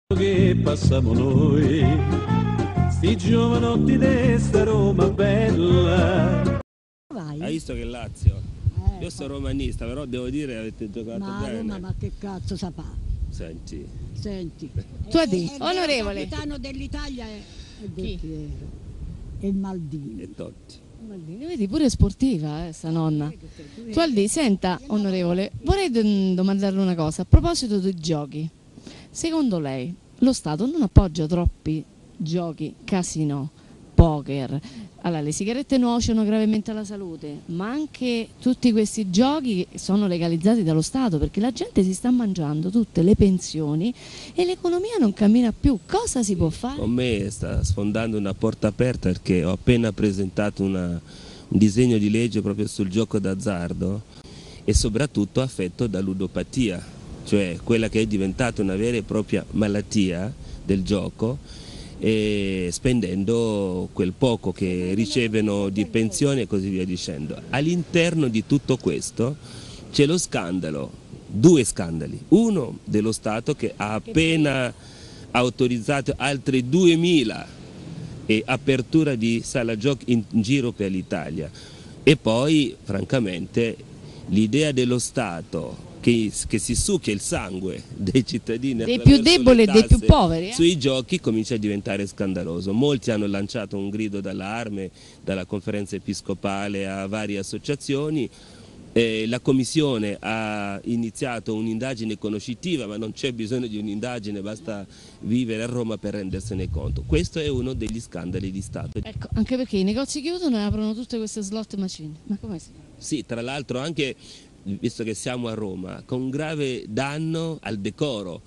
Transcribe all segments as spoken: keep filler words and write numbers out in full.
Che passiamo noi, sti giovanotti di sta Roma bella. Vai. Hai visto che Lazio? Eh, Io sono romanista, però devo dire che avete giocato ma bene. Roma, ma che cazzo sa fa? Senti, Senti. Tu È- di- è vero, onorevole. Il capitano dell'Italia è, è Del Chi? Piero. E il Maldini. e Totti. Maldini, vedi, pure sportiva, eh, sta nonna. Tu Aldi, senta, onorevole, vorrei d- domandarle una cosa. A proposito dei giochi, secondo lei lo Stato non appoggia troppi giochi casino, poker? Allora, le sigarette nuociono gravemente alla salute, ma anche tutti questi giochi sono legalizzati dallo Stato perché la gente si sta mangiando tutte le pensioni e l'economia non cammina più. Cosa si può fare? Con me sta sfondando una porta aperta perché ho appena presentato una, un disegno di legge proprio sul gioco d'azzardo e soprattutto affetto da ludopatia, cioè quella che è diventata una vera e propria malattia del gioco, e spendendo quel poco che ricevono di pensione e così via dicendo. All'interno di tutto questo c'è lo scandalo, due scandali, uno dello Stato che ha appena autorizzato altri duemila e apertura di sala giochi in giro per l'Italia, e poi francamente l'idea dello Stato che, che si succhia il sangue dei cittadini Dei più attraverso deboli le e dei più tasse poveri, eh? sui giochi comincia a diventare scandaloso. Molti hanno lanciato un grido d'allarme, dalla conferenza episcopale a varie associazioni. Eh, la Commissione ha iniziato un'indagine conoscitiva, ma non c'è bisogno di un'indagine, basta vivere a Roma per rendersene conto. Questo è uno degli scandali di Stato. Ecco, anche perché i negozi chiudono e aprono tutte queste slot machine. Ma come si fa? Sì, tra l'altro anche, visto che siamo a Roma, con un grave danno al decoro,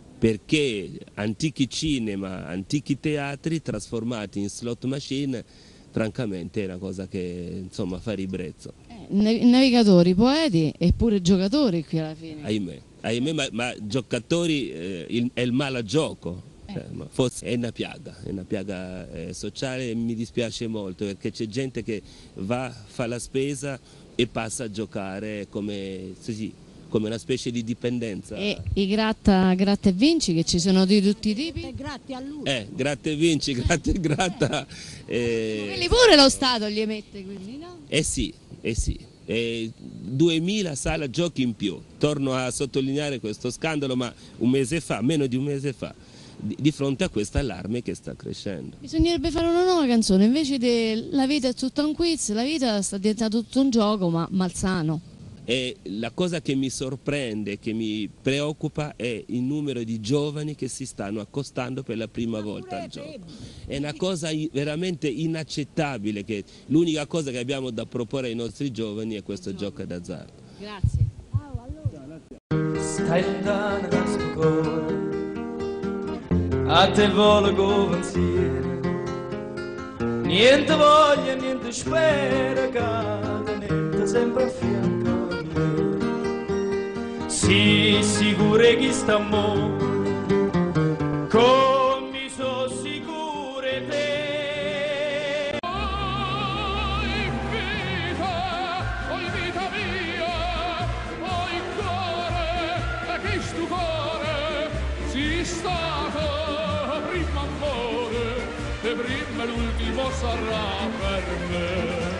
perché antichi cinema, antichi teatri trasformati in slot machine, francamente è una cosa che insomma fa ribrezzo. Eh, nav- navigatori, poeti e pure giocatori qui alla fine. Ahimè, ahimè ma, ma giocatori eh, il, è il malagioco. Cioè, ma forse è una piaga, è una piaga eh, sociale, e mi dispiace molto perché c'è gente che va, fa la spesa e passa a giocare come, sì, sì, come una specie di dipendenza. E i gratta, gratta e vinci che ci sono di tutti i E tipi? grazie a lui. Eh, gratta e vinci, gratta e gratta. Eh, Quelli pure lo Stato li emette, quindi no? eh sì, eh sì. Eh, duemila sala giochi in più. Torno a sottolineare questo scandalo, ma un mese fa, meno di un mese fa, di, di fronte a questo allarme che sta crescendo. Bisognerebbe fare una nuova canzone, invece di la vita è tutta un quiz, la vita sta diventando tutto un gioco, ma malsano. E la cosa che mi sorprende, che mi preoccupa, è il numero di giovani che si stanno accostando per la prima volta al gioco. È una cosa i- veramente inaccettabile, che l'unica cosa che abbiamo da proporre ai nostri giovani è questo gioco d'azzardo. Grazie. Stai lontano da sto cuore, a te volo pensiero, niente voglia, niente spera, cade, niente sempre a fianco a me. Sì, sicuro che sta mo, con mi so sicuro te. Oi vita, oi vita mia, oi cuore, e che stu cuore si stato prima amore e prima l'ultimo sarà per me.